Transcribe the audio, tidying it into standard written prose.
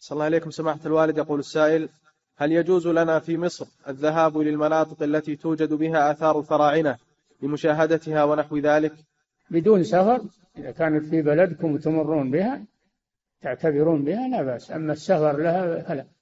صلى الله عليكم سماحة الوالد. يقول السائل: هل يجوز لنا في مصر الذهاب للمناطق التي توجد بها آثار الفراعنة لمشاهدتها ونحو ذلك؟ بدون سفر، إذا كانت في بلدكم تمرون بها تعتبرون بها لا بأس، أما السفر لها فلا.